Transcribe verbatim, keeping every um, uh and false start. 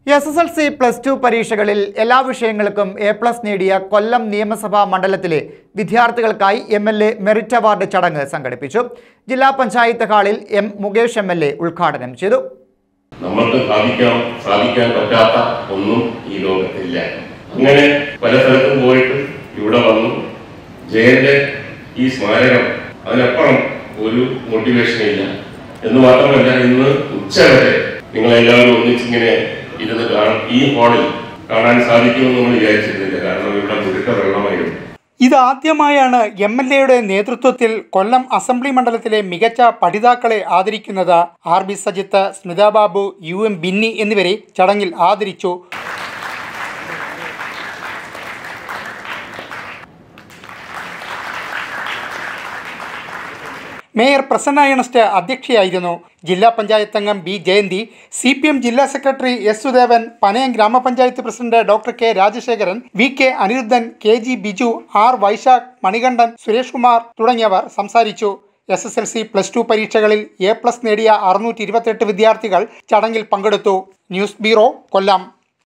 S S L C plus two പരീക്ഷകളിൽ എല്ലാ വിഷയങ്ങൾക്കും എ പ്ലസ് നേടിയ കൊല്ലം നിയമസഭാ മണ്ഡലത്തിലെ വിദ്യാർത്ഥികൾക്കായി M L A merit award ചടങ്ങ് സംഘടിപ്പിച്ചു. ജില്ലാ പഞ്ചായത്ത് ഹാളിൽ M Mukesh M L A ഉദ്ഘാടനം ചെയ്തു. നമുക്ക് സാധിക്കാൻ സാധിക്കാൻ പറ്റാത്ത ഒന്നും ഈ ലോകത്തില്ല. അങ്ങനെ പല സ്ഥലത്തും പോയിട്ട് ഇവിടെ വന്നു ജയന്റെ ഈ സ്മാരകം അതിനപ്പുറം ഒരു മോട്ടിവേഷൻ ഇല്ല എന്ന് മാത്രമല്ല, ഇന്ന് ഉച്ചവരെ നിങ്ങളെല്ലാവരും ഒന്നിച്ചിങ്ങനെ ഇരുന്ന് ഈ ഹാളിൽ കാണാൻ സാധിക്കുമെന്ന് നമ്മൾ വിചാരിച്ചിരുന്നില്ല. കാരണം ഇവിടെ മുഴുക്ക വെള്ളമായിരുന്നു. ഇതാദ്യമായാണ് എം എൽ എയുടെ നേതൃത്വത്തിൽ കൊല്ലം അസംബ്ലി മണ്ഡലത്തിലെ മികച്ച പഠിതാക്കളെ ആദരിക്കുന്നത്. R B Sajith, Smitha Babu, U M Binny എന്നിവരെ ചടങ്ങിൽ ആദരിച്ചു. മേയർ പ്രസന്ന ഏണസ്റ്റ് അധ്യക്ഷയായിരുന്നു. ജില്ലാ പഞ്ചായത്ത് അംഗം B Jayanthi, C P M ജില്ലാ സെക്രട്ടറി എസ് സുദേവൻ, പനയം ഗ്രാമപഞ്ചായത്ത് president doctor K Rajasekharan, V K Anirudhan, K G Biju, R Vaishakh, Manikandan, Suresh Kumar തുടങ്ങിയവർ സംസാരിച്ചു. S S L C plus two പരീക്ഷകളിൽ എ പ്ലസ് നേടിയ അറുന്നൂറ്റി ഇരുപത്തെട്ട് വിദ്യാർത്ഥികൾ ചടങ്ങിൽ പങ്കെടുത്തു. ന്യൂസ് ബ്യൂറോ, കൊല്ലം.